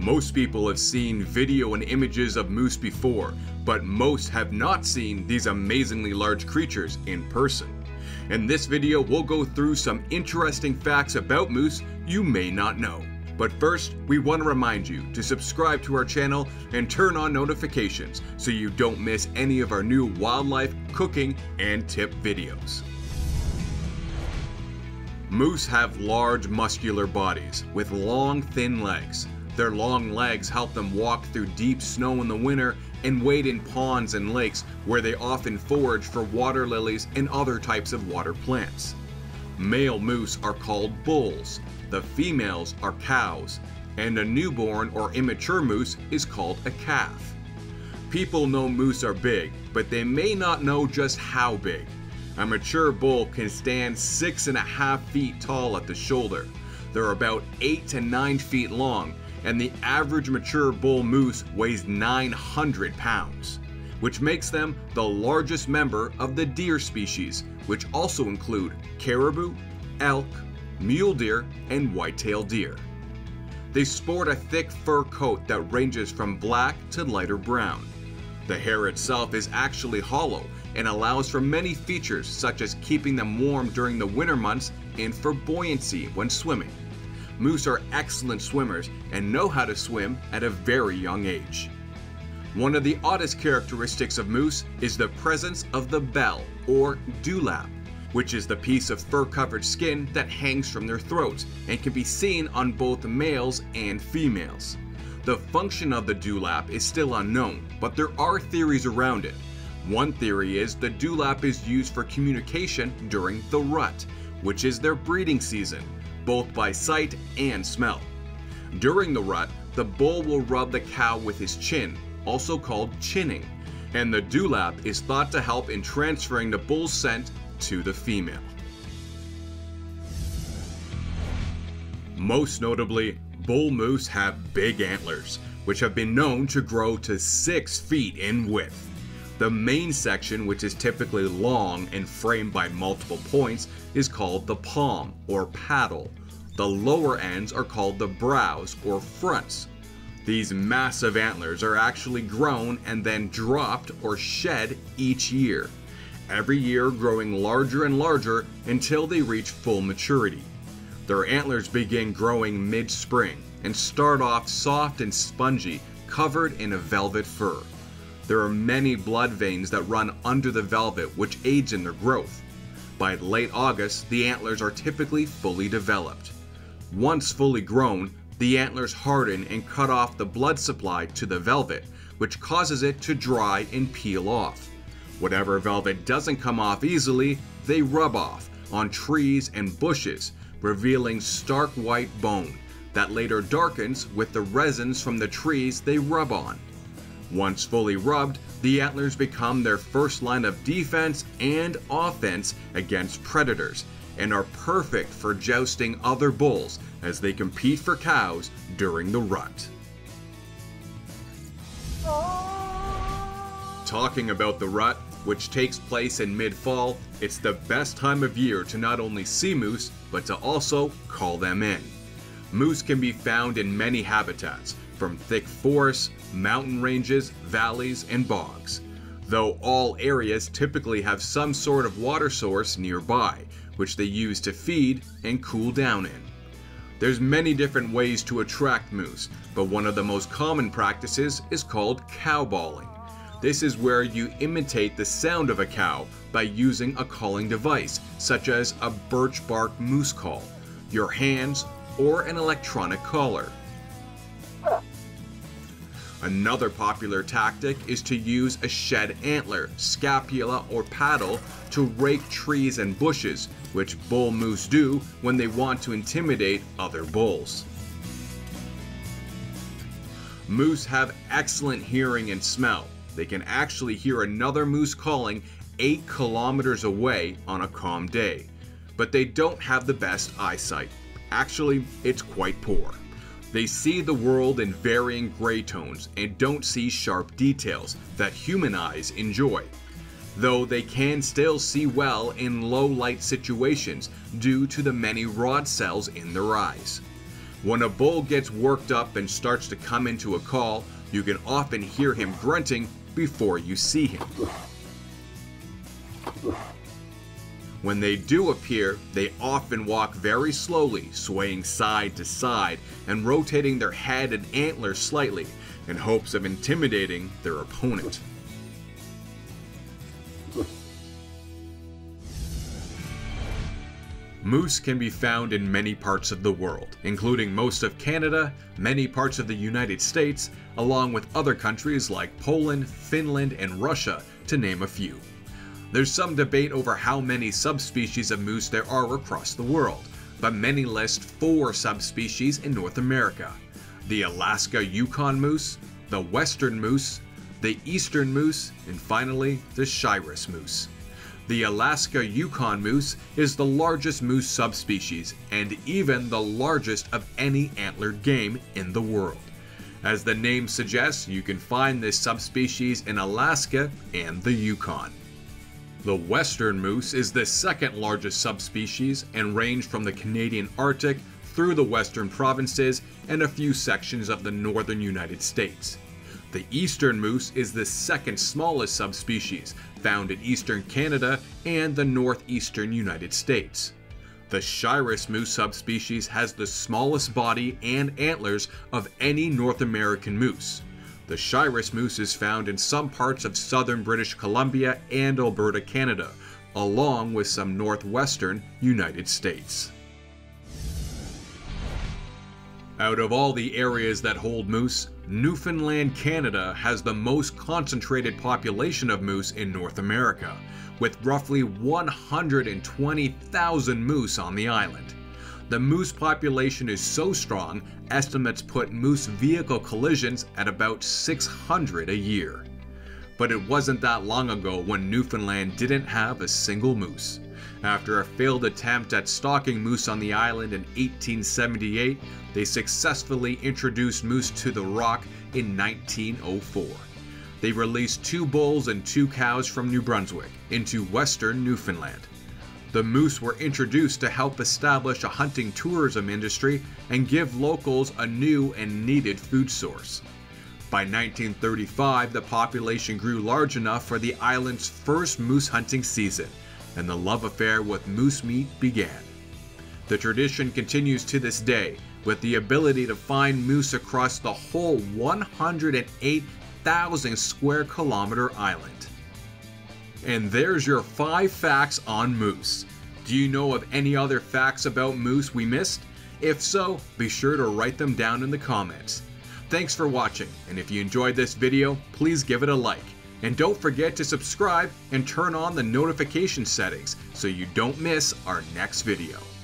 Most people have seen video and images of moose before, but most have not seen these amazingly large creatures in person. In this video, we'll go through some interesting facts about moose you may not know. But first, we want to remind you to subscribe to our channel and turn on notifications so you don't miss any of our new wildlife, cooking, and tip videos. Moose have large muscular bodies with long, thin legs. Their long legs help them walk through deep snow in the winter and wade in ponds and lakes where they often forage for water lilies and other types of water plants. Male moose are called bulls, the females are cows, and a newborn or immature moose is called a calf. People know moose are big, but they may not know just how big. A mature bull can stand 6.5 feet tall at the shoulder. They're about 8 to 9 feet long, and the average mature bull moose weighs 900 pounds, which makes them the largest member of the deer species, which also include caribou, elk, mule deer, and white-tailed deer. They sport a thick fur coat that ranges from black to lighter brown. The hair itself is actually hollow and allows for many features such as keeping them warm during the winter months and for buoyancy when swimming. Moose are excellent swimmers and know how to swim at a very young age. One of the oddest characteristics of moose is the presence of the bell or dewlap, which is the piece of fur-covered skin that hangs from their throats and can be seen on both males and females. The function of the dewlap is still unknown, but there are theories around it. One theory is the dewlap is used for communication during the rut, which is their breeding season, both by sight and smell. During the rut, the bull will rub the cow with his chin, also called chinning, and the dewlap is thought to help in transferring the bull's scent to the female. Most notably, bull moose have big antlers, which have been known to grow to 6 feet in width. The main section, which is typically long and framed by multiple points, is called the palm or paddle. The lower ends are called the brows or fronts. These massive antlers are actually grown and then dropped or shed each year, every year growing larger and larger until they reach full maturity. Their antlers begin growing mid-spring and start off soft and spongy, covered in a velvet fur. There are many blood veins that run under the velvet, which aids in their growth. By late August, the antlers are typically fully developed. Once fully grown, the antlers harden and cut off the blood supply to the velvet, which causes it to dry and peel off. Whatever velvet doesn't come off easily, they rub off on trees and bushes, revealing stark white bone that later darkens with the resins from the trees they rub on. Once fully rubbed, the antlers become their first line of defense and offense against predators and are perfect for jousting other bulls as they compete for cows during the rut. Talking about the rut, which takes place in mid-fall, it's the best time of year to not only see moose, but to also call them in. Moose can be found in many habitats, from thick forests, mountain ranges, valleys, and bogs, though all areas typically have some sort of water source nearby, which they use to feed and cool down in. There's many different ways to attract moose, but one of the most common practices is called cowballing. This is where you imitate the sound of a cow by using a calling device, such as a birch bark moose call, your hands, or an electronic collar. Another popular tactic is to use a shed antler, scapula, or paddle to rake trees and bushes, which bull moose do when they want to intimidate other bulls. Moose have excellent hearing and smell. They can actually hear another moose calling 8 kilometers away on a calm day, but they don't have the best eyesight. Actually, it's quite poor. They see the world in varying gray tones and don't see sharp details that human eyes enjoy, though they can still see well in low light situations due to the many rod cells in their eyes. When a bull gets worked up and starts to come into a call, you can often hear him grunting before you see him. When they do appear, they often walk very slowly, swaying side to side and rotating their head and antlers slightly in hopes of intimidating their opponent. Moose can be found in many parts of the world, including most of Canada, many parts of the United States, along with other countries like Poland, Finland, and Russia, to name a few. There's some debate over how many subspecies of moose there are across the world, but many list 4 subspecies in North America: the Alaska Yukon moose, the Western moose, the Eastern moose, and finally the Shiras moose. The Alaska Yukon moose is the largest moose subspecies and even the largest of any antlered game in the world. As the name suggests, you can find this subspecies in Alaska and the Yukon. The Western moose is the second largest subspecies and range from the Canadian Arctic through the western provinces and a few sections of the northern United States. The Eastern moose is the second smallest subspecies, found in eastern Canada and the northeastern United States. The Shiras moose subspecies has the smallest body and antlers of any North American moose. The Shiras moose is found in some parts of southern British Columbia and Alberta, Canada, along with some northwestern United States. Out of all the areas that hold moose, Newfoundland, Canada has the most concentrated population of moose in North America, with roughly 120,000 moose on the island. The moose population is so strong, estimates put moose vehicle collisions at about 600 a year. But it wasn't that long ago when Newfoundland didn't have a single moose. After a failed attempt at stalking moose on the island in 1878, they successfully introduced moose to the Rock in 1904. They released 2 bulls and 2 cows from New Brunswick into western Newfoundland. The moose were introduced to help establish a hunting tourism industry and give locals a new and needed food source. By 1935, the population grew large enough for the island's first moose hunting season, and the love affair with moose meat began. The tradition continues to this day, with the ability to find moose across the whole 108,000 square kilometer island. And there's your 5 facts on moose. Do you know of any other facts about moose we missed? If so, be sure to write them down in the comments. Thanks for watching, and if you enjoyed this video, please give it a like. And don't forget to subscribe and turn on the notification settings so you don't miss our next video.